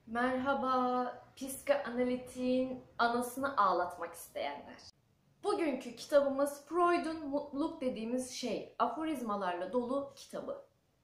Merhaba, psikanalitin anasını ağlatmak isteyenler. Bugünkü kitabımız Freud'un mutluluk dediğimiz şey, aforizmalarla dolu kitabı.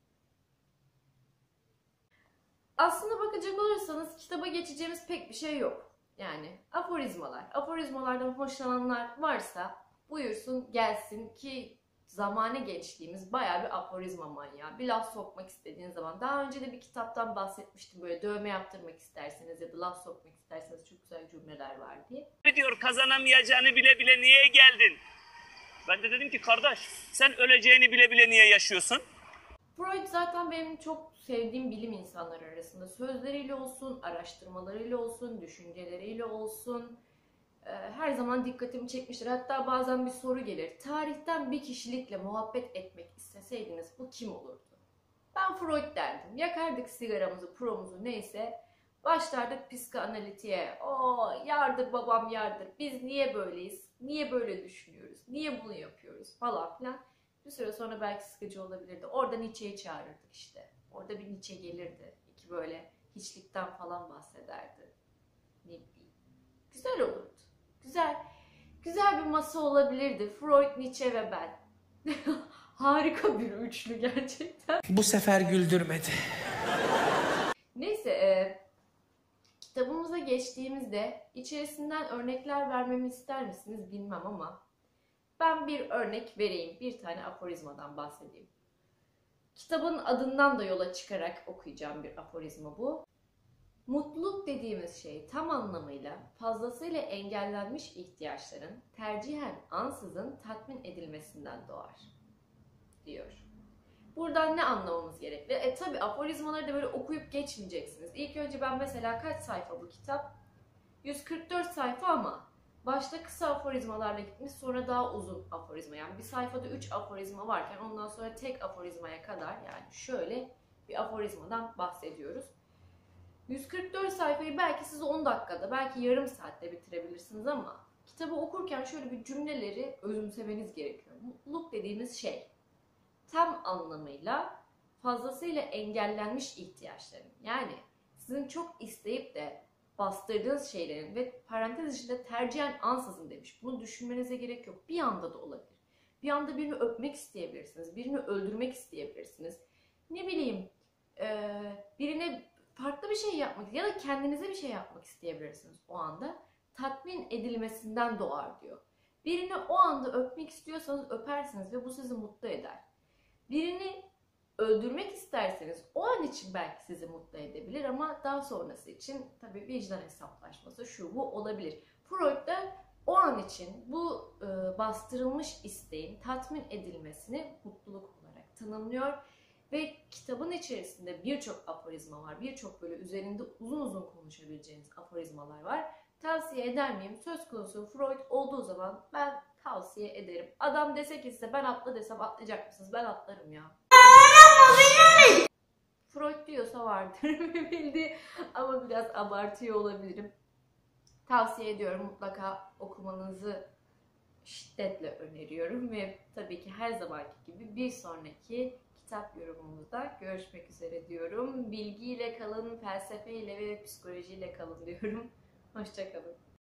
Aslında bakacak olursanız kitaba geçeceğimiz pek bir şey yok. Yani aforizmalar, aforizmalardan hoşlananlar varsa buyursun gelsin ki zamane gençliğimiz bayağı bir aforizma manyağı. Bir laf sokmak istediğin zaman. Daha önce de bir kitaptan bahsetmiştim, böyle dövme yaptırmak isterseniz ya da laf sokmak isterseniz çok güzel cümleler var diye. Diyor kazanamayacağını bile bile niye geldin? Ben de dedim ki kardeş sen öleceğini bile bile niye yaşıyorsun? Freud zaten benim çok sevdiğim bilim insanları arasında. Sözleriyle olsun, araştırmalarıyla olsun, düşünceleriyle olsun. Her zaman dikkatimi çekmiştir. Hatta bazen bir soru gelir. Tarihten bir kişilikle muhabbet etmek isteseydiniz bu kim olurdu? Ben Freud derdim. Yakardık sigaramızı, promuzu neyse. Başlardık psikanalitiğe. O yardır babam yardır. Biz niye böyleyiz? Niye böyle düşünüyoruz? Niye bunu yapıyoruz? Falan filan. Bir süre sonra belki sıkıcı olabilirdi. Orada Nietzsche'yi çağırırdık işte. Orada bir Nietzsche gelirdi. İki böyle hiçlikten falan bahsederdi. Ne bileyim. Güzel olurdu. Güzel bir masa olabilirdi. Freud, Nietzsche ve ben. Harika bir üçlü gerçekten. Bu sefer güldürmedi. Neyse, kitabımıza geçtiğimizde içerisinden örnekler vermemi ister misiniz bilmem ama ben bir örnek vereyim. Bir tane aforizmadan bahsedeyim. Kitabın adından da yola çıkarak okuyacağım bir aforizma bu. Mutluluk dediğimiz şey tam anlamıyla fazlasıyla engellenmiş ihtiyaçların tercihen ansızın tatmin edilmesinden doğar, diyor. Buradan ne anlamamız gerekli? Tabi aforizmaları da böyle okuyup geçmeyeceksiniz. İlk önce ben mesela kaç sayfa bu kitap? 144 sayfa ama başta kısa aforizmalarla gitmiş, sonra daha uzun aforizma. Yani bir sayfada 3 aforizma varken ondan sonra tek aforizmaya kadar, yani şöyle bir aforizmadan bahsediyoruz. 144 sayfayı belki siz 10 dakikada, belki yarım saatte bitirebilirsiniz ama kitabı okurken şöyle bir cümleleri özümsemeniz gerekiyor. Mutluluk dediğimiz şey tam anlamıyla fazlasıyla engellenmiş ihtiyaçların, yani sizin çok isteyip de bastırdığınız şeylerin ve parantez içinde tercihen ansızın demiş. Bunu düşünmenize gerek yok. Bir anda da olabilir. Bir anda birini öpmek isteyebilirsiniz. Birini öldürmek isteyebilirsiniz. Ne bileyim, birine farklı bir şey yapmak ya da kendinize bir şey yapmak isteyebilirsiniz o anda. Tatmin edilmesinden doğar diyor. Birini o anda öpmek istiyorsanız öpersiniz ve bu sizi mutlu eder. Birini öldürmek isterseniz o an için belki sizi mutlu edebilir ama daha sonrası için tabii vicdan hesaplaşması şu bu olabilir. Freud da o an için bu bastırılmış isteğin tatmin edilmesini mutluluk olarak tanımlıyor. Ve kitabın içerisinde birçok aforizma var. Birçok böyle üzerinde uzun uzun konuşabileceğiniz aforizmalar var. Tavsiye eder miyim? Söz konusu Freud olduğu zaman ben tavsiye ederim. Adam dese ki size ben atla desem atlayacak mısınız? Ben atlarım ya. Freud diyorsa vardır bildi ama biraz abartıyor olabilirim. Tavsiye ediyorum, mutlaka okumanızı şiddetle öneriyorum ve tabii ki her zamanki gibi bir sonraki kitap yorumumuzda görüşmek üzere diyorum. Bilgiyle kalın, felsefeyle ve psikolojiyle kalın diyorum. Hoşça kalın.